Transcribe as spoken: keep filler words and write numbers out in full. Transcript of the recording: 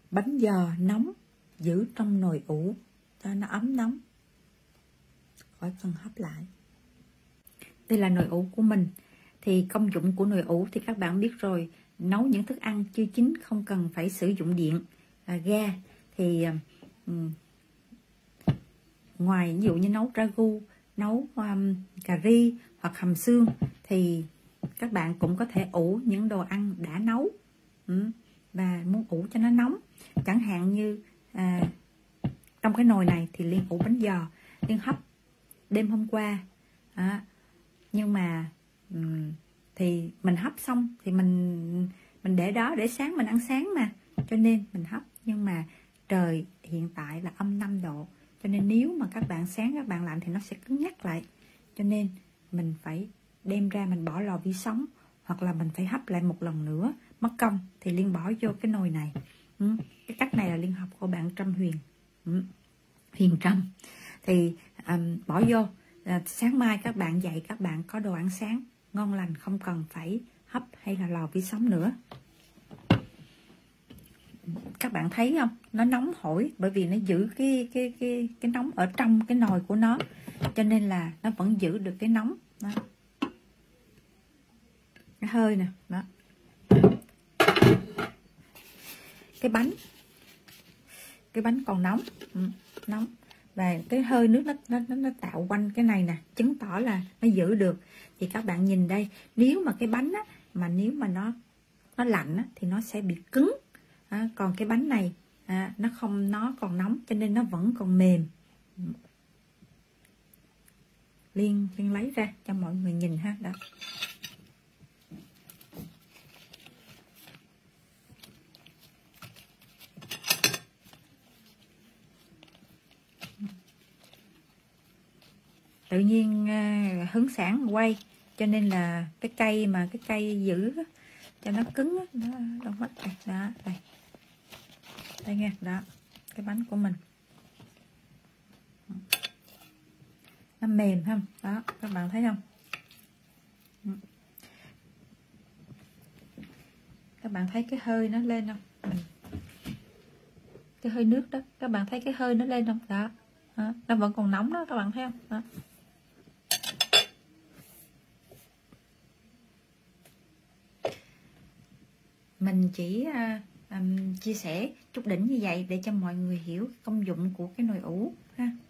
bánh giò nóng giữ trong nồi ủ cho nó ấm nóng, khỏi cần hấp lại. Đây là nồi ủ của mình. Thì công dụng của nồi ủ thì các bạn biết rồi, nấu những thức ăn chưa chín không cần phải sử dụng điện, à, ga. Thì um, ngoài ví dụ như nấu ragu, nấu um, cà ri hoặc hầm xương thì các bạn cũng có thể ủ những đồ ăn đã nấu, ừ, và muốn ủ cho nó nóng. Chẳng hạn như à, trong cái nồi này thì Liên ủ bánh giò, Liên hấp đêm hôm qua, à, nhưng mà um, thì mình hấp xong thì mình mình để đó để sáng mình ăn sáng mà, cho nên mình hấp. Nhưng mà trời hiện tại là âm năm độ, cho nên nếu mà các bạn sáng các bạn lạnh thì nó sẽ cứng nhắc lại, cho nên mình phải đem ra mình bỏ lò vi sóng, hoặc là mình phải hấp lại một lần nữa mất công thì Liên bỏ vô cái nồi này. Ừ. Cái cách này là Liên học của bạn Trâm Huyền, ừ. Huyền Trâm. Thì um, bỏ vô, à, sáng mai các bạn dậy các bạn có đồ ăn sáng ngon lành, không cần phải hấp hay là lò vi sóng nữa. Các bạn thấy không, nó nóng hổi bởi vì nó giữ cái cái cái cái nóng ở trong cái nồi của nó, cho nên là nó vẫn giữ được cái nóng đó. Cái hơi nè đó, cái bánh cái bánh còn nóng, ừ, nóng, và cái hơi nước nó nó nó tạo quanh cái này nè, chứng tỏ là nó giữ được. Thì các bạn nhìn đây, nếu mà cái bánh á, mà nếu mà nó nó lạnh á, thì nó sẽ bị cứng. À, còn cái bánh này à, nó không, nó còn nóng cho nên nó vẫn còn mềm. Liên Liên lấy ra cho mọi người nhìn ha. Đó. Tự nhiên à, hứng sản quay, cho nên là cái cây mà cái cây giữ cho nó cứng đó, đâu mất đây. Đó, đây. Đây nha, đó, cái bánh của mình. Nó mềm không? Đó, các bạn thấy không? Các bạn thấy cái hơi nó lên không? Cái hơi nước đó, các bạn thấy cái hơi nó lên không? Đó, đó. Nó vẫn còn nóng đó, các bạn thấy không? Đó. Mình chỉ uh, um, chia sẻ chút đỉnh như vậy để cho mọi người hiểu công dụng của cái nồi ủ ha.